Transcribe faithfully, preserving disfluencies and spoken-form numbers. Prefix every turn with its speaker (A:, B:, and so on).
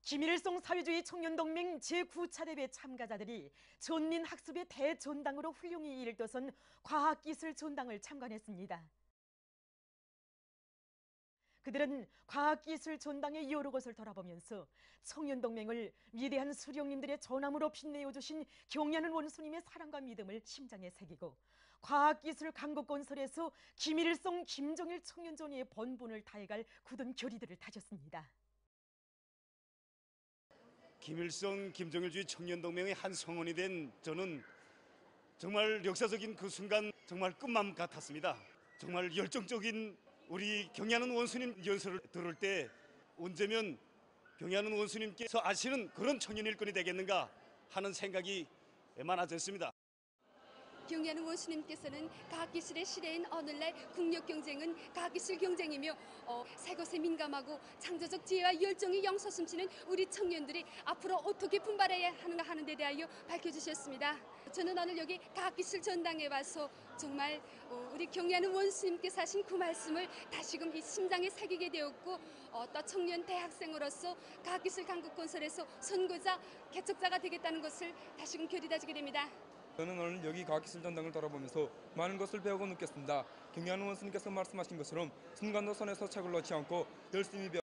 A: 김일성 사회주의 청년동맹 제구 차 대회 참가자들이 전민학습의 대전당으로 훌륭히 일떠선 과학기술전당을 참관했습니다. 그들은 과학기술전당의 여러 것을 돌아보면서 청년동맹을 위대한 수령님들의 전함으로 빛내어주신 경애하는 원수님의 사랑과 믿음을 심장에 새기고 과학기술 강국건설에서 김일성, 김정일 청년전의의 본분을 다해갈 굳은 결의들을 다졌습니다.
B: 김일성, 김정일주의 청년동맹의 한 성원이 된 저는 정말 역사적인 그 순간 정말 끝맘 같았습니다. 정말 열정적인 우리 경애하는 원수님 연설을 들을 때 언제면 경애하는 원수님께서 아시는 그런 청년 일꾼이 되겠는가 하는 생각이 많아졌습니다.
C: 경애하는 원수님께서는 과학기술의 시대인 오늘날 국력 경쟁은 과학기술 경쟁이며 어, 새 것에 민감하고 창조적 지혜와 열정이 영서숨치는 우리 청년들이 앞으로 어떻게 분발해야 하는가 하는 데 대하여 밝혀주셨습니다. 저는 오늘 여기 과학기술 전당에 와서 정말 어, 우리 경애하는 원수님께서 하신 그 말씀을 다시금 이 심장에 새기게 되었고 어, 또 청년 대학생으로서 과학기술 강국건설에서 선구자, 개척자가 되겠다는 것을 다시금 결의다지게 됩니다.
D: 저는 오늘 여기 과학기술 전당을 돌아보면서 많은 것을 배우고 느꼈습니다. 경애하는 원수님께서 말씀하신 것처럼 순간도 손에서 착을 놓지 않고 열심히 배워